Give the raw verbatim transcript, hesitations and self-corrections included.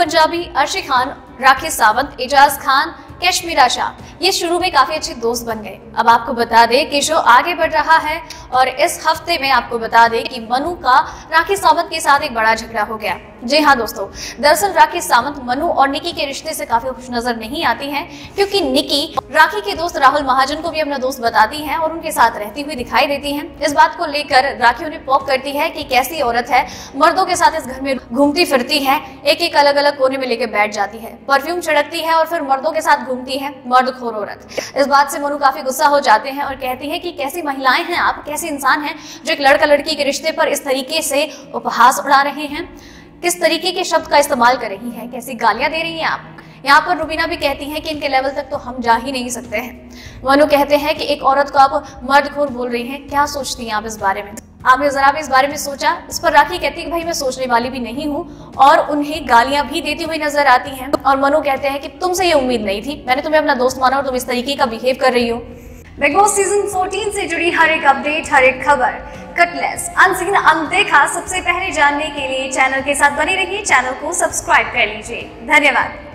पंजाबी, अर्शी खान, राखी सावंत, एजाज खान, कश्मीरा शाह ये शुरू में काफी अच्छे दोस्त बन गए। अब आपको बता दें कि शो आगे बढ़ रहा है और इस हफ्ते में आपको बता दें कि मनु का राखी सावंत के साथ एक बड़ा झगड़ा हो गया। जी हाँ दोस्तों, दरअसल राखी सावंत मनु और निकी के रिश्ते से काफी खुश नजर नहीं आती हैं, क्योंकि निकी राखी के दोस्त राहुल महाजन को भी अपना दोस्त बताती है और उनके साथ रहती हुई दिखाई देती है। इस बात को लेकर राखी उन्हें पॉक करती है कि कैसी औरत है, मर्दों के साथ इस घर में घूमती फिरती है, एक एक अलग अलग कोने में लेकर बैठ जाती है, परफ्यूम छिड़कती है और फिर मर्दों के साथ घूमती है, मर्दखोर औरत। इस बात से मनु काफी गुस्सा हो जाते हैं और कहती है कि कैसी महिलाएं हैं आप, कैसे इंसान हैं जो एक लड़का लड़की के रिश्ते पर इस तरीके से उपहास उड़ा रहे हैं, किस तरीके के शब्द का इस्तेमाल कर रही हैं, कैसी गालियां दे रही हैं आप। यहाँ पर रुबीना भी कहती हैं कि इनके लेवल तक तो हम जा ही नहीं सकते हैं। मनु कहते हैं कि एक औरत को आप मर्दखोर बोल रही हैं, क्या सोचती हैं आप इस बारे में, आपने जरा भी इस बारे में सोचा। इस पर राखी कहती है कि भाई मैं सोचने वाली भी नहीं हूँ और उन्हें गालियां भी देती हुई नजर आती हैं। और मनु कहते हैं कि तुमसे ये उम्मीद नहीं थी, मैंने तुम्हें अपना दोस्त माना और तुम इस तरीके का बिहेव कर रही हो। बिग बॉस सीजन चौदह से जुड़ी हर एक अपडेट, हर एक खबर, कटलेस, अनसीन, अनदेखा सबसे पहले जानने के लिए चैनल के साथ बने रहिए, चैनल को सब्सक्राइब कर लीजिए। धन्यवाद।